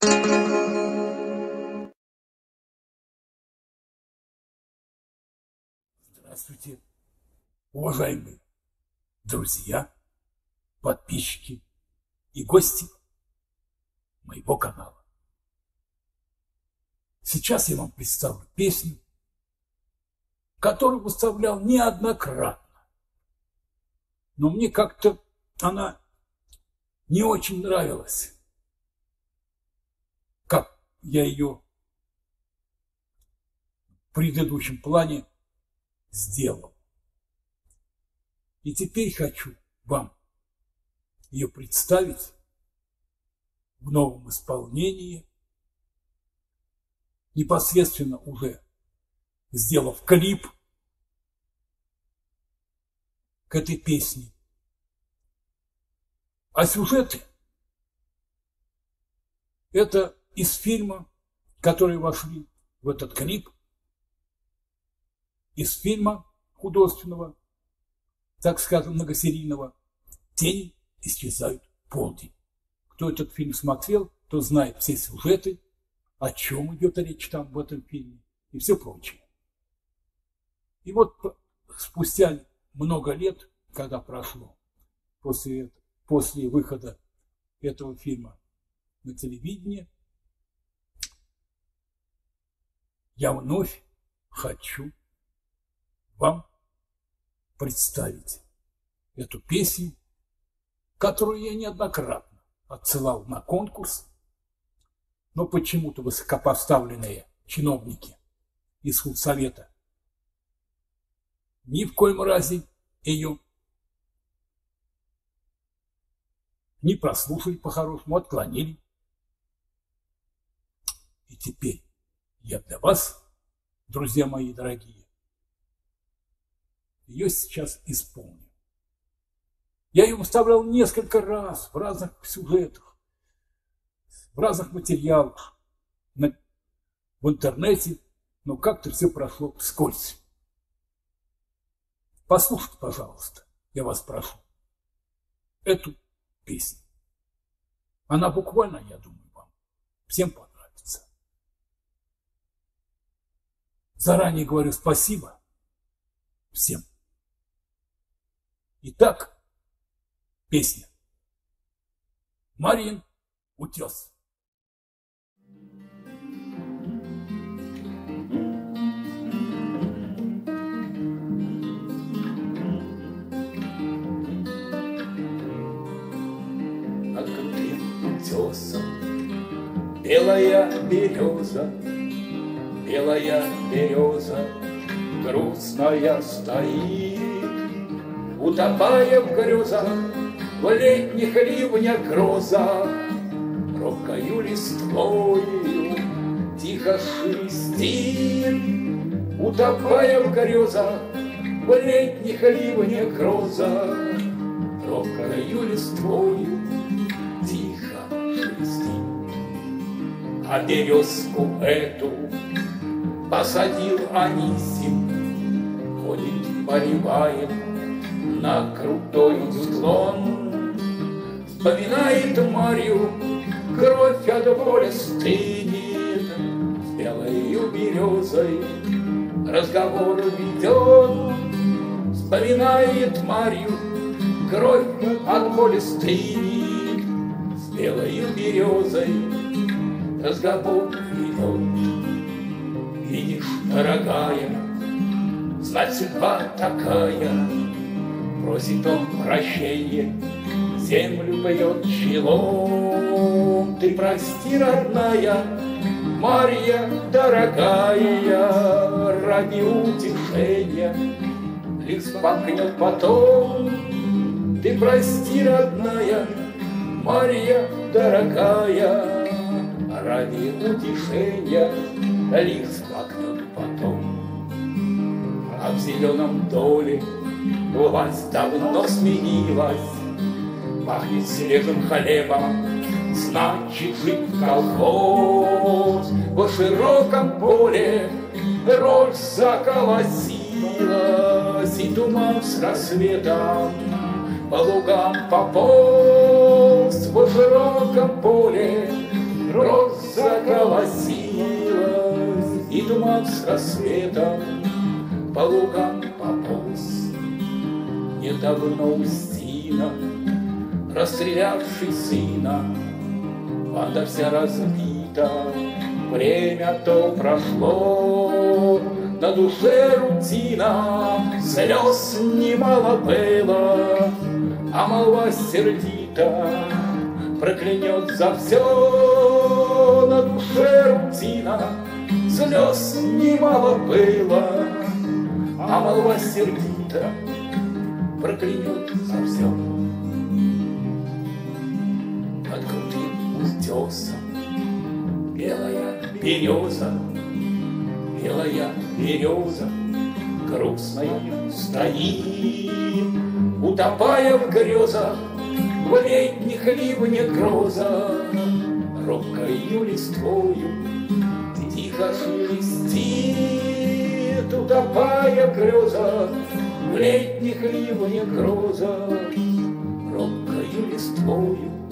Здравствуйте, уважаемые друзья, подписчики и гости моего канала. Сейчас я вам представлю песню, которую выставлял неоднократно, но мне как-то она не очень нравилась, как я ее в предыдущем плане сделал. И теперь хочу вам ее представить в новом исполнении, непосредственно уже сделав клип к этой песне. А сюжеты – это из фильма, которые вошли в этот клип, из фильма художественного, так скажем, многосерийного «Тени исчезают в полдень». Кто этот фильм смотрел, то знает все сюжеты, о чем идет речь там в этом фильме и все прочее. И вот спустя много лет, когда прошло после выхода этого фильма на телевидении, я вновь хочу вам представить эту песню, которую я неоднократно отсылал на конкурс, но почему-то высокопоставленные чиновники из худсовета ни в коем разе ее не прослушали по-хорошему, отклонили. И теперь я для вас, друзья мои дорогие, ее сейчас исполню. Я ее выставлял несколько раз в разных сюжетах, в разных материалах, в интернете, но как-то все прошло вскользь. Послушайте, пожалуйста, я вас прошу, эту песню. Она буквально, я думаю, вам всем понравится. Заранее говорю спасибо всем. Итак, песня «Марьин утес». Над крутым утесом белая береза, грустная стоит, утопая в грезах, в летних ливнях грозах, робкою листвою тихо шелестит, утопая в грезах, в летних ливнях грозах, робкою листвою тихо шелестит. А березку эту посадил Анисим, ходит, поливает на крутой склон, вспоминает Марью, кровь от боли стынет, с белою березой разговор ведет, вспоминает Марью, кровь от боли стынет, с белою березой разговор ведет. Видишь, дорогая, знать судьба такая, просит он прощения, землю бьет челом. Ты прости, родная, Марья дорогая, ради утешения лист пахнет потом. Ты прости, родная, Марья дорогая, ради утешения лист пахнет потом. А в зеленом доле власть давно сменилась, пахнет свежим хлебом, значит, жить колхоз. В широком поле рожь заколосилась, и туман с рассветом по лугам пополз. В широком поле роза колосилась, и туман с рассветом по лугам пополз. Недавно Устина, расстрелявший сына, банда вся разбита, время то прошло, на душе рутина, слез немало было, а молва сердита проклянет за все. На душе рутина, слез немало было, а молва сердита проклянет за все. Под крутым утесом белая береза, белая береза грустная стоит, утопая в грезах, в летних ливнях гроза, робкою листвою тихо шелестит, утопая в грезах, в летних ливнях гроза, робкою листвою